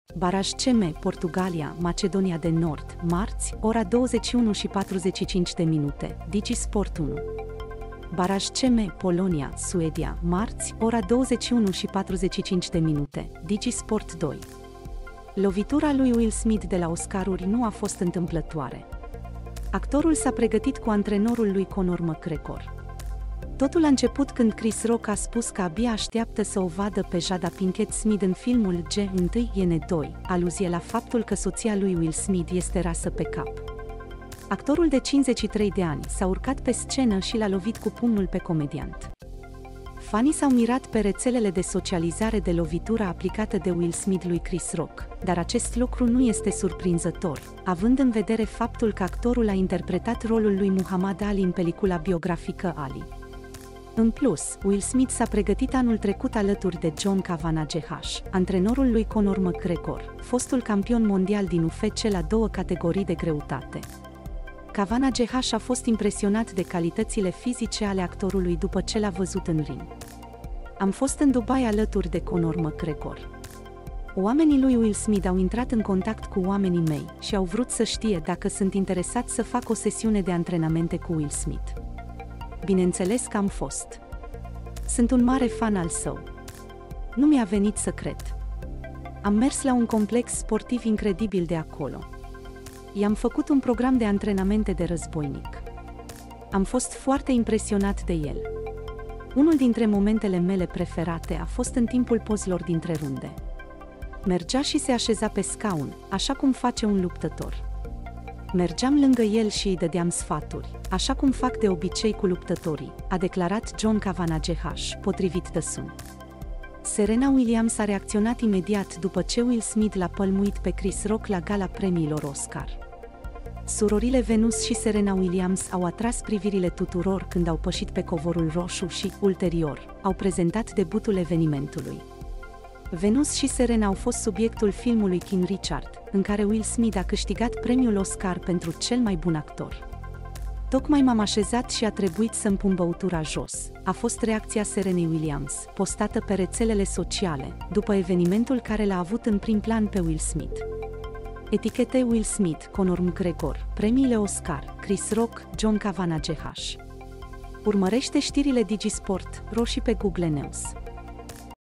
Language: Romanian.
Baraj CM, Portugalia, Macedonia de Nord, marți, ora 21:45, DigiSport 1. Baraj CM, Polonia, Suedia, marți, ora 21:45, DigiSport 2. Lovitura lui Will Smith de la Oscaruri nu a fost întâmplătoare. Actorul s-a pregătit cu antrenorul lui Conor McGregor. Totul a început când Chris Rock a spus că abia așteaptă să o vadă pe Jada Pinkett Smith în filmul G1N2, aluzie la faptul că soția lui Will Smith este rasă pe cap. Actorul de 53 de ani s-a urcat pe scenă și l-a lovit cu pumnul pe comediant. Fanii s-au mirat pe rețelele de socializare de lovitura aplicată de Will Smith lui Chris Rock, dar acest lucru nu este surprinzător, având în vedere faptul că actorul a interpretat rolul lui Muhammad Ali în pelicula biografică Ali. În plus, Will Smith s-a pregătit anul trecut alături de John Kavanagh, antrenorul lui Conor McGregor, fostul campion mondial din UFC la 2 categorii de greutate. Kavanagh a fost impresionat de calitățile fizice ale actorului după ce l-a văzut în ring. Am fost în Dubai alături de Conor McGregor. Oamenii lui Will Smith au intrat în contact cu oamenii mei și au vrut să știe dacă sunt interesat să fac o sesiune de antrenamente cu Will Smith. Bineînțeles că am fost. Sunt un mare fan al său. Nu mi-a venit să cred. Am mers la un complex sportiv incredibil de acolo. I-am făcut un program de antrenamente de războinic. Am fost foarte impresionat de el. Unul dintre momentele mele preferate a fost în timpul pozelor dintre runde. Mergea și se așeza pe scaun, așa cum face un luptător. Mergeam lângă el și îi dădeam sfaturi, așa cum fac de obicei cu luptătorii, a declarat John Kavanagh, potrivit The Sun. Serena Williams a reacționat imediat după ce Will Smith l-a pălmuit pe Chris Rock la gala premiilor Oscar. Surorile Venus și Serena Williams au atras privirile tuturor când au pășit pe covorul roșu și, ulterior, au prezentat debutul evenimentului. Venus și Serena au fost subiectul filmului King Richard, în care Will Smith a câștigat premiul Oscar pentru cel mai bun actor. Tocmai m-am așezat și a trebuit să-mi pun băutura jos, a fost reacția Serenei Williams, postată pe rețelele sociale, după evenimentul care l-a avut în prim plan pe Will Smith. Etichete Will Smith, Conor McGregor, premiile Oscar, Chris Rock, John Kavanagh. Urmărește știrile DigiSport, roșii pe Google News.